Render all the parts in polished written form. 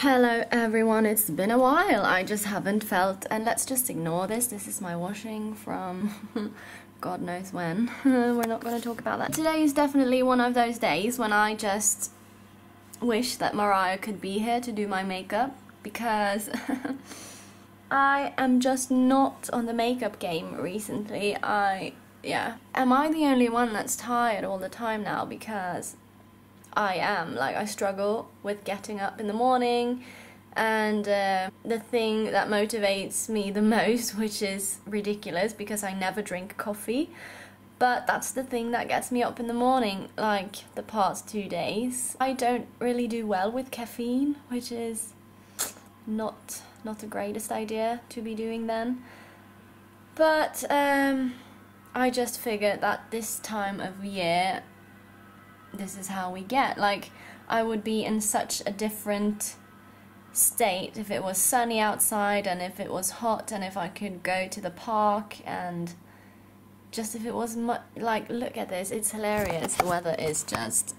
Hello everyone, it's been a while. I just haven't felt, and let's just ignore this. This is my washing from God knows when. We're not going to talk about that. Today is definitely one of those days when I just wish that Mariah could be here to do my makeup, because I am just not on the makeup game recently. Am I the only one that's tired all the time now? Because I am. Like, I struggle with getting up in the morning, and the thing that motivates me the most, which is ridiculous because I never drink coffee, but that's the thing that gets me up in the morning, like the past 2 days. I don't really do well with caffeine, which is not the greatest idea to be doing then. But I just figured that this time of year, this is how we get. Like, I would be in such a different state if it was sunny outside, and if it was hot, and if I could go to the park, and just if it was like, look at this, it's hilarious. The weather is just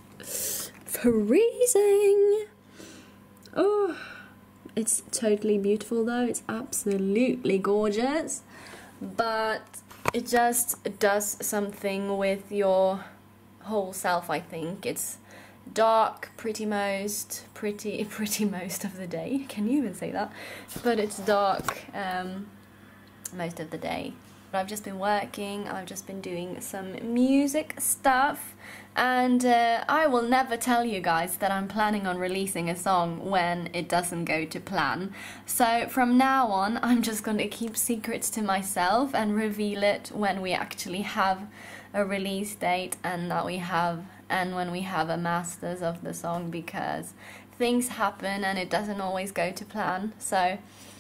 freezing. Oh, it's totally beautiful though. It's absolutely gorgeous, but it just does something with your whole self, I think. It's dark pretty most of the day. Can you even say that? But it's dark most of the day. I've just been working, I've just been doing some music stuff, and I will never tell you guys that I'm planning on releasing a song when it doesn't go to plan. So from now on, I'm just going to keep secrets to myself and reveal it when we actually have a release date, and when we have a masters of the song, because things happen and it doesn't always go to plan. So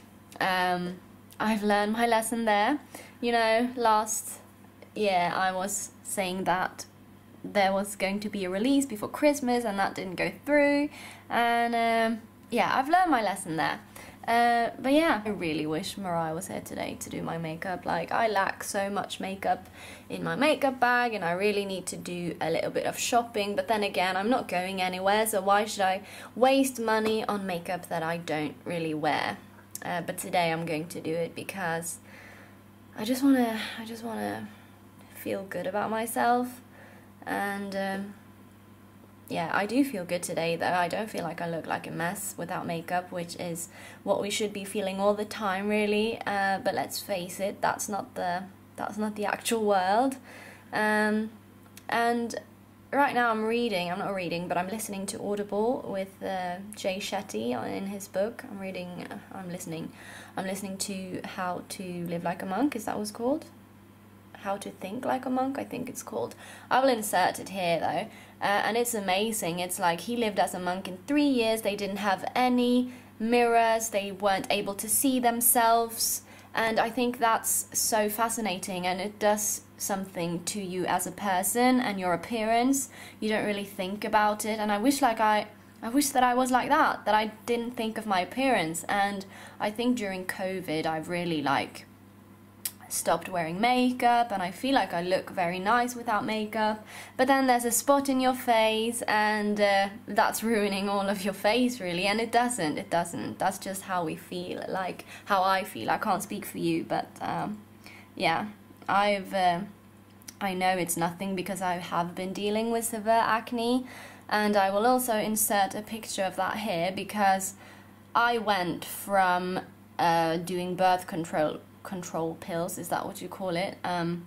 I've learned my lesson there. You know, last year I was saying that there was going to be a release before Christmas, and that didn't go through, and yeah, I've learned my lesson there. But yeah, I really wish Mariah was here today to do my makeup. Like, I lack so much makeup in my makeup bag, and I really need to do a little bit of shopping, but then again, I'm not going anywhere, so why should I waste money on makeup that I don't really wear? But today I'm going to do it because I just wanna feel good about myself, and yeah, I do feel good today though. I don't feel like I look like a mess without makeup, which is what we should be feeling all the time, really. But let's face it, that's not the actual world. And right now I'm listening to Audible with Jay Shetty in his book. I'm listening to How to Live Like a Monk. Is that what it's called? How to Think Like a Monk, I think it's called. I will insert it here though, and it's amazing. It's like, he lived as a monk in 3 years. They didn't have any mirrors, they weren't able to see themselves, and I think that's so fascinating, and it does something to you as a person and your appearance. You don't really think about it, and I wish that I was like that I didn't think of my appearance. And I think during COVID I've really stopped wearing makeup, and I feel like I look very nice without makeup, but then there's a spot in your face, and that's ruining all of your face, really. And it doesn't, that's just how we feel, like how I feel. I can't speak for you, but yeah, I know it's nothing because I have been dealing with severe acne, and I will also insert a picture of that here, because I went from doing birth control pills, is that what you call it, and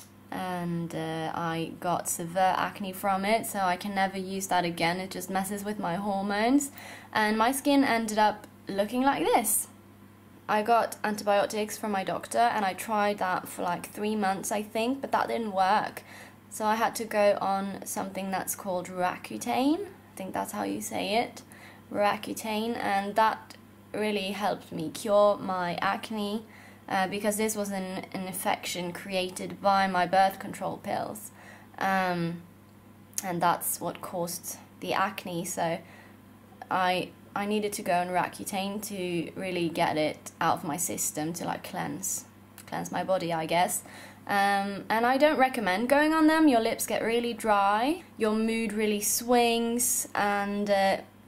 I got severe acne from it, so I can never use that again. It just messes with my hormones, and my skin ended up looking like this. I got antibiotics from my doctor, and I tried that for like 3 months, I think, but that didn't work, so I had to go on something that's called Roaccutane. I think that's how you say it, Roaccutane, and that really helped me cure my acne, because this was an infection created by my birth control pills, and that's what caused the acne. So I needed to go on Roaccutane to really get it out of my system, to like cleanse my body, I guess. And I don't recommend going on them. Your lips get really dry, your mood really swings, and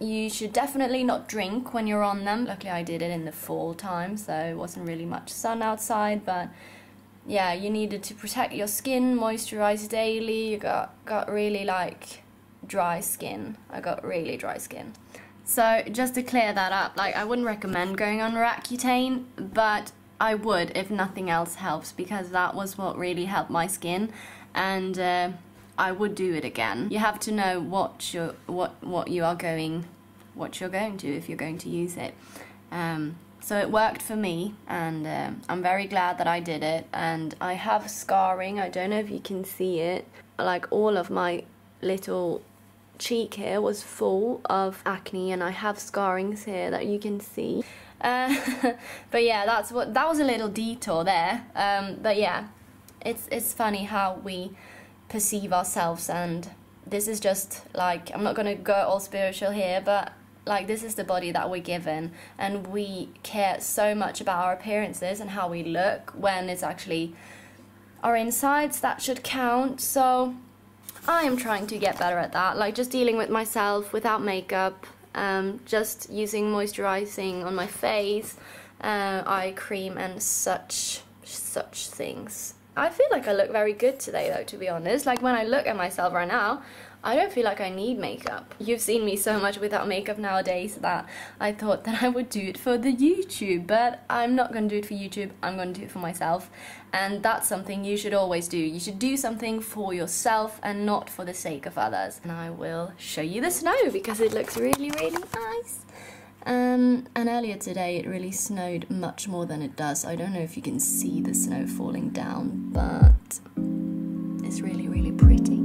you should definitely not drink when you're on them. Luckily I did it in the fall time, so it wasn't really much sun outside, but yeah, you needed to protect your skin, moisturize daily. You got really like dry skin. I got really dry skin. So just to clear that up, like I wouldn't recommend going on Roaccutane, but I would if nothing else helps, because that was what really helped my skin, and I would do it again. You have to know what you're going to if you're going to use it. So it worked for me, and I'm very glad that I did it. And I have scarring. I don't know if you can see it. Like all of my little cheek here was full of acne, and I have scarrings here that you can see. But yeah, that was a little detour there. But yeah, it's funny how we perceive ourselves, and this is just like, I'm not gonna go all spiritual here, but like this is the body that we're given, and we care so much about our appearances and how we look, when it's actually our insides that should count. So I am trying to get better at that, like just dealing with myself without makeup, just using moisturizing on my face, eye cream and such things. I feel like I look very good today though, to be honest. Like when I look at myself right now, I don't feel like I need makeup. You've seen me so much without makeup nowadays that I thought that I would do it for the YouTube, but I'm not going to do it for YouTube, I'm going to do it for myself. And that's something you should always do. You should do something for yourself and not for the sake of others. And I will show you the snow because it looks really, really nice. And earlier today it really snowed much more than it does. I don't know if you can see the snow falling down, but it's really, really pretty.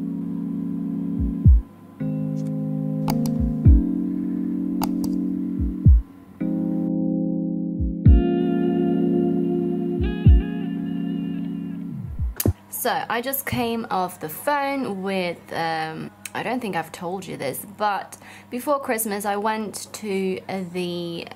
So I just came off the phone with, I don't think I've told you this, but before Christmas I went to the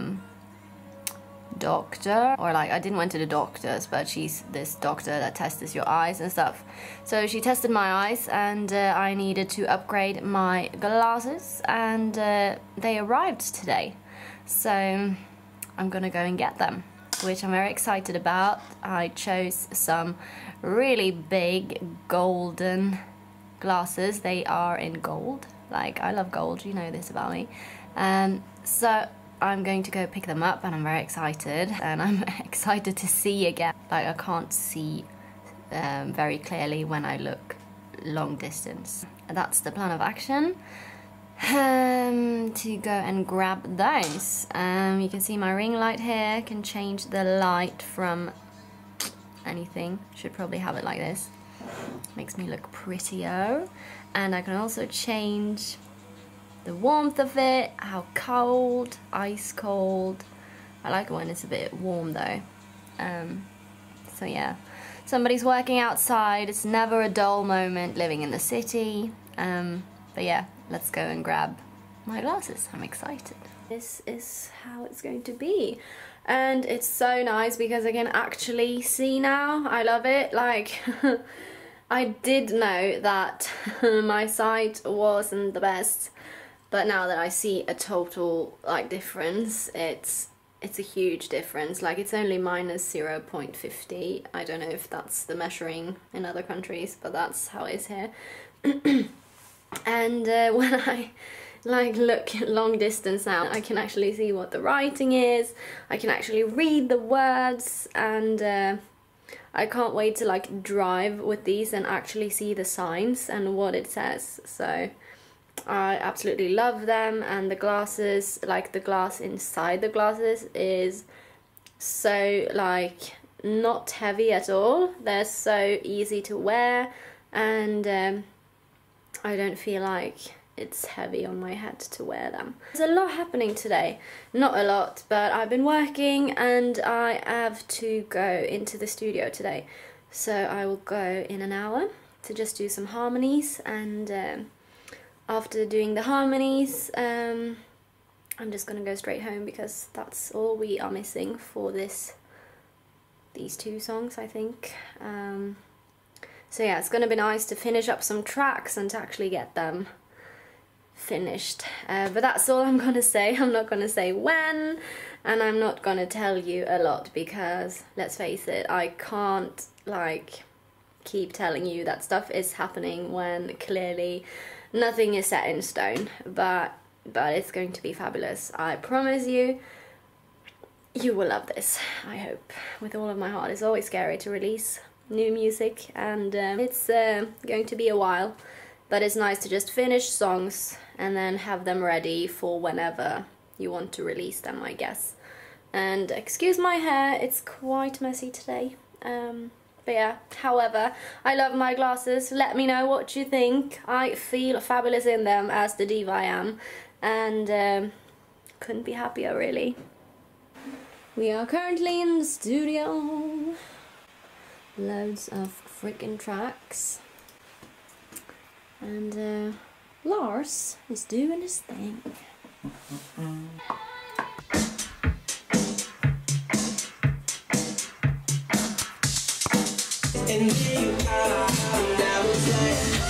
doctor, or like I didn't went to the doctors, but she's this doctor that tests your eyes and stuff. So she tested my eyes, and I needed to upgrade my glasses, and they arrived today. So I'm gonna go and get them, which I'm very excited about. I chose some really big golden glasses. They are in gold. Like, I love gold, you know this about me. So I'm going to go pick them up, and I'm very excited. And I'm excited to see again. Like, I can't see very clearly when I look long distance. And that's the plan of action. To go and grab those. You can see my ring light here. I can change the light from anything. Should probably have it like this. Makes me look prettier. And I can also change the warmth of it, how cold, ice cold. I like it when it's a bit warm though. So yeah, somebody's working outside. It's never a dull moment living in the city. But yeah, let's go and grab my glasses. I'm excited. This is how it's going to be. And it's so nice because I can actually see now. I love it. Like, I did know that my sight wasn't the best, but now that I see a total like difference, it's a huge difference. Like, it's only minus 0.50. I don't know if that's the measuring in other countries, but that's how it is here. And when I like look long distance now, I can actually see what the writing is. I can actually read the words, and I can't wait to like drive with these and actually see the signs and what it says. So I absolutely love them. And the glasses, like the glass inside the glasses is so like not heavy at all. They're so easy to wear, and I don't feel like it's heavy on my head to wear them. There's a lot happening today. Not a lot, but I've been working and I have to go into the studio today. So I will go in an hour to just do some harmonies, and after doing the harmonies, I'm just gonna go straight home because that's all we are missing for these two songs, I think. So yeah, it's gonna be nice to finish up some tracks and to actually get them finished. But that's all I'm gonna say. I'm not gonna say when, and I'm not gonna tell you a lot because, let's face it, I can't like keep telling you that stuff is happening when clearly nothing is set in stone. But it's going to be fabulous. I promise you. You will love this, I hope, with all of my heart. It's always scary to release new music, and it's going to be a while, but it's nice to just finish songs and then have them ready for whenever you want to release them, I guess. And excuse my hair, it's quite messy today. But yeah, however, I love my glasses. Let me know what you think. I feel fabulous in them, as the diva I am, and couldn't be happier, really. We are currently in the studio. Loads of freaking tracks. And Lars is doing his thing. And here you are, and I was like,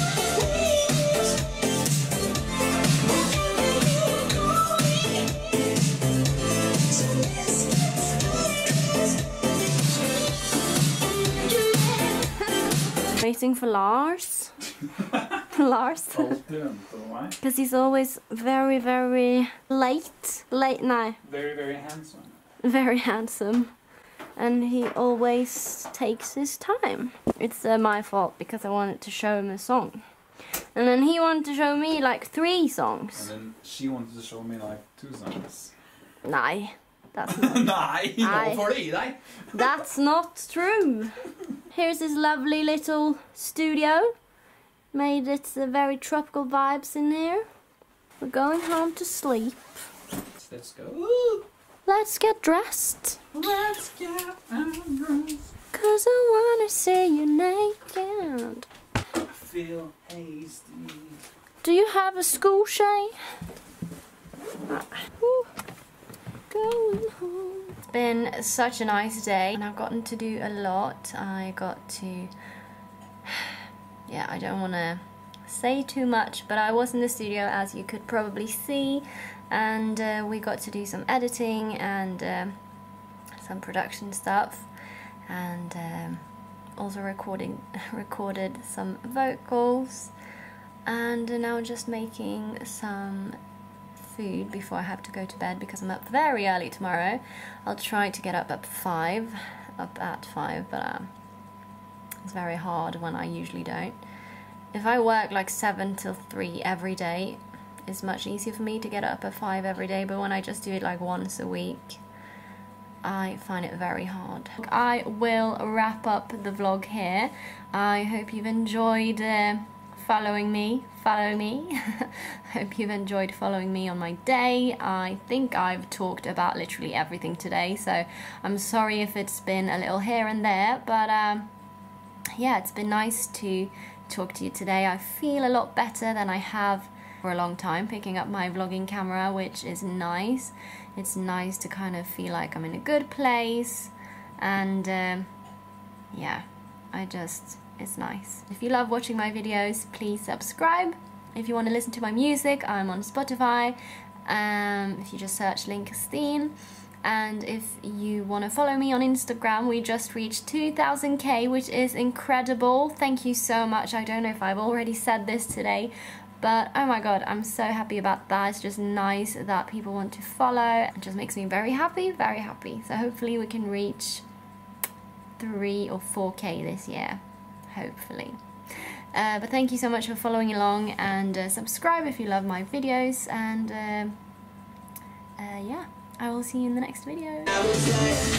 waiting for Lars. Lars. Because he's always very, very late. Late now. Very, very handsome. Very handsome. And he always takes his time. It's my fault because I wanted to show him a song. And then he wanted to show me like 3 songs. And then she wanted to show me like 2 songs. Nej. That's not That's not true. Here's his lovely little studio. Made it very tropical vibes in here. We're going home to sleep. Let's go. Let's get dressed. Let's get dressed. 'Cause I wanna see you naked. I feel hasty. Do you have a school shade? Going home. It's been such a nice day and I've gotten to do a lot. I got to, yeah, I don't want to say too much, but I was in the studio, as you could probably see, and we got to do some editing and some production stuff, and also recorded some vocals, and now just making some food before I have to go to bed because I'm up very early tomorrow. I'll try to get up at 5, but it's very hard when I usually don't. If I work like 7 till 3 every day, it's much easier for me to get up at 5 every day, but when I just do it like once a week, I find it very hard. I will wrap up the vlog here. I hope you've enjoyed following me. Hope you've enjoyed following me on my day. I think I've talked about literally everything today, so I'm sorry if it's been a little here and there, but yeah, it's been nice to talk to you today. I feel a lot better than I have for a long time, picking up my vlogging camera, which is nice. It's nice to kind of feel like I'm in a good place, and yeah, it's nice. If you love watching my videos, please subscribe. If you want to listen to my music, I'm on Spotify. If you just search Linkastein. And if you want to follow me on Instagram, we just reached 2,000k, which is incredible. Thank you so much. I don't know if I've already said this today, but oh my god, I'm so happy about that. It's just nice that people want to follow. It just makes me very happy, very happy. So hopefully we can reach 3 or 4k this year. Hopefully. But thank you so much for following along, and subscribe if you love my videos, and yeah, I will see you in the next video.